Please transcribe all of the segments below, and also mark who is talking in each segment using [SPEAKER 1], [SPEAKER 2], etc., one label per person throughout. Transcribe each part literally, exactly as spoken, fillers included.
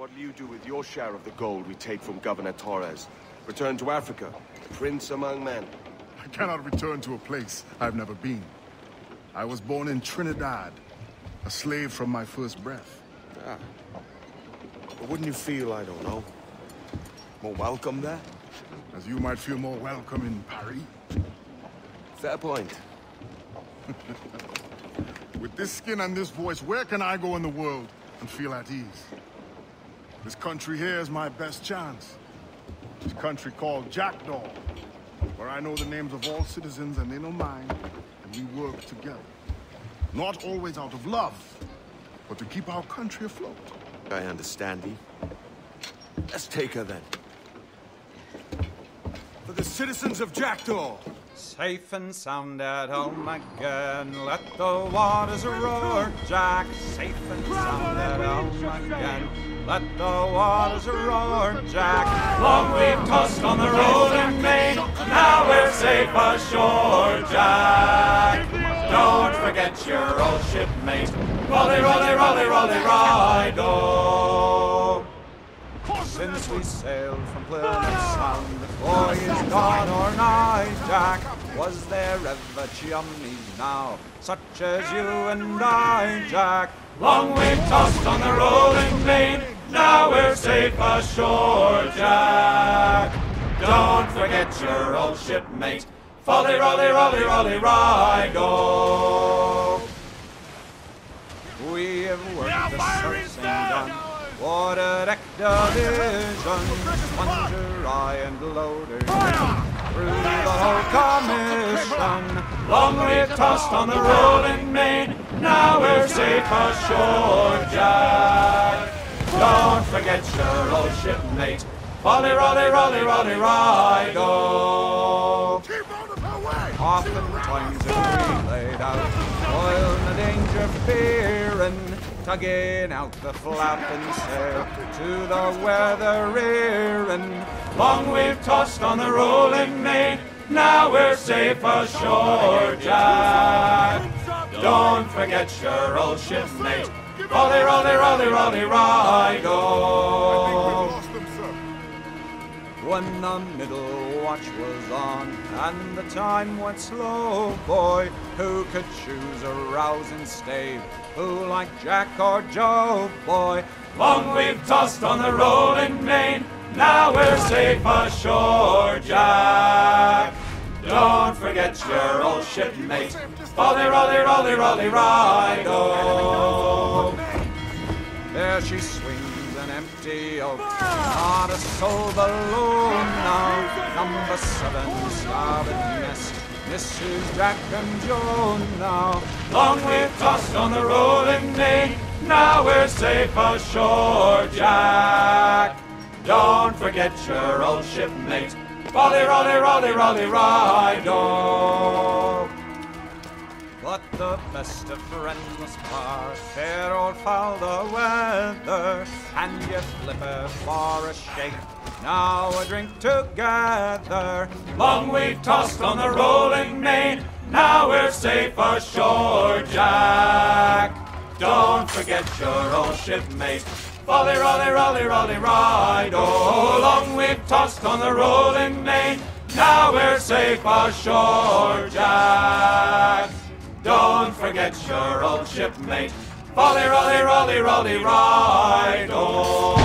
[SPEAKER 1] What'll you do with your share of the gold we take from Governor Torres? Return to Africa, a prince among men?
[SPEAKER 2] I cannot return to a place I've never been. I was born in Trinidad, a slave from my first breath.
[SPEAKER 1] Ah. But wouldn't you feel, I don't know, more welcome there?
[SPEAKER 2] As you might feel more welcome in Paris.
[SPEAKER 1] Fair point.
[SPEAKER 2] With this skin and this voice, where can I go in the world and feel at ease? This country here is my best chance. This country called Jackdaw, where I know the names of all citizens and they know mine, and we work together. Not always out of love, but to keep our country afloat.
[SPEAKER 1] I understand thee. Let's take her then. For the citizens of Jackdaw!
[SPEAKER 3] Safe and sound at home again. Let the waters roar, Jack. Safe and sound at home again. Let the waters roar, Jack. Long we've tossed on the rolling main. Now we're safe ashore, Jack. Don't forget your old shipmate. Rolly, rolly, rolly, rolly, ride-o. Since we sailed from Plymouth Sound, boy is gone or nigh, Jack. Was there ever chummies now, such as you and I, Jack? Long we've tossed on the rolling main, now we're safe ashore, Jack. Don't forget your old shipmate, folly, rolly, rolly, rolly, ride-o. We have worked the surfing done. What a deck division, plunger, eye, and loader, through the whole commission. Long we've tossed on the rolling main, now we're safe ashore, Jack. Don't forget your old shipmate, folly, rolly, rolly, rolly, ride-o. Oftentimes if we laid out, toil and danger fearing, tugging out the flapping sail to the weather rearing. Long we've tossed on the rolling main, now we're safe ashore, Jack. Don't forget your old shipmate, rolly, rolly, rolly, rolly, ride-o. When the middle watch was on and the time went slow, boy, who could choose a rousing stave? Who like Jack or Joe, boy? Long we've tossed on the rolling main, now we're safe ashore, Jack. Don't forget your old shipmate, rolly, rolly, rolly, rolly, ride-o. There she swings an empty oak, not a soul balloon now. Number seven, starboard nest, Missus Jack and Joan now. Long we've tossed on the rolling main, now we're safe ashore, Jack. Don't forget your old shipmate, rolly, rolly, rolly, rolly, ride-o. But the best of friends must part, fair or foul the weather, and you flip it for a shake, now a drink together. Long we've tossed on the rolling main, now we're safe ashore, Jack. Don't forget your old shipmate, folly, rolly, rolly, rolly, ride-o. Long we've tossed on the rolling main, now we're safe ashore, Jack. Don't forget your old shipmate, folly, rolly, rolly, rolly, ride-o.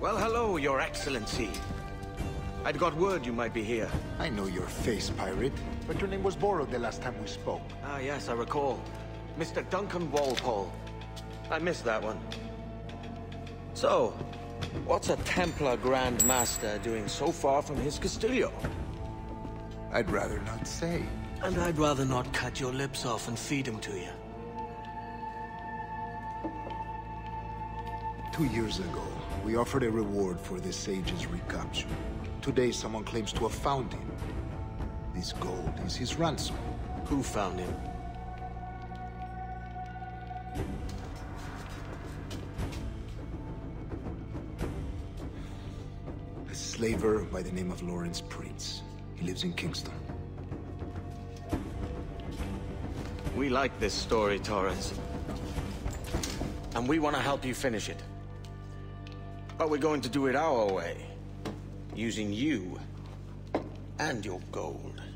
[SPEAKER 4] Well, hello, Your Excellency. I'd got word you might be here.
[SPEAKER 5] I know your face, pirate, but your name was borrowed the last time we spoke.
[SPEAKER 4] Ah, yes, I recall. Mister Duncan Walpole. I missed that one. So, what's a Templar Grandmaster doing so far from his Castillo?
[SPEAKER 5] I'd rather not say.
[SPEAKER 4] And I'd rather not cut your lips off and feed him to you.
[SPEAKER 5] Two years ago, we offered a reward for the sage's recapture. Today, someone claims to have found him. This gold is his ransom.
[SPEAKER 4] Who found him?
[SPEAKER 5] A slaver by the name of Lawrence Prince. He lives in Kingston.
[SPEAKER 4] We like this story, Torres. And we want to help you finish it. But we're going to do it our way. Using you and your gold.